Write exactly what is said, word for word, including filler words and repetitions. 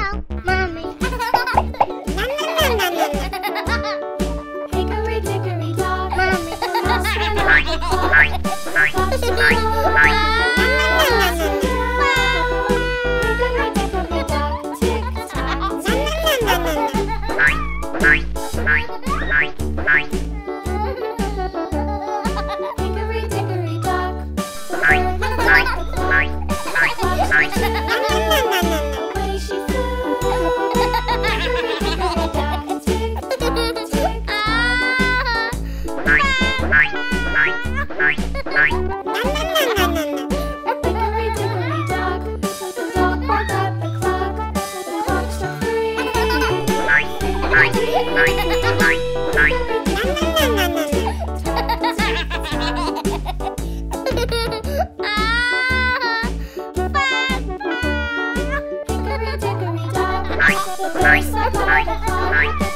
Mommy. Hickory dickory dock. Mommy. The mouse ran off the clock. Fox to the Hickory dickory dock. Tick tock, tick tock. Hickory dickory dock. Away she flew. Hickory dickory dock. Tick tock, tick tock. Hickory dickory dock. The dog barked at the clock. The clock struck three. Hickory dickory dock. The bird stopped at the clock.